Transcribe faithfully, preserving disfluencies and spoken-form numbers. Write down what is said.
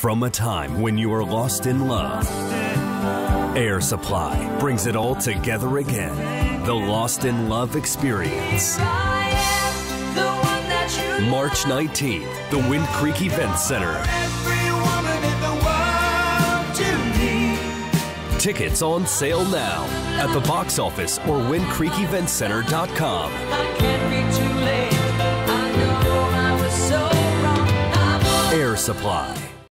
From a time when you were lost in love, Air Supply brings it all together again. The Lost in Love Experience. March nineteenth, the Wind Creek Event Center. Tickets on sale now at the box office or wind creek event center dot com. Air Supply.